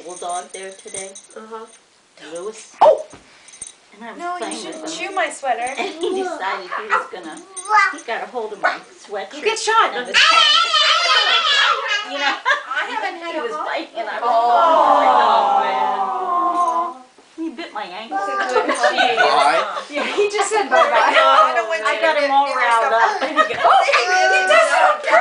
bulldog there today, Lewis. Oh! And I was No, you playing shouldn't with him. chew my sweater. And he decided he was gonna, he got a hold of my sweatshirt. You get shot. And I was you know, I haven't had he a was hug. biting and I was, oh man. He bit my ankle. Bye. Yeah, He just said bye-bye. I got him all riled up. And he goes, oh, He does.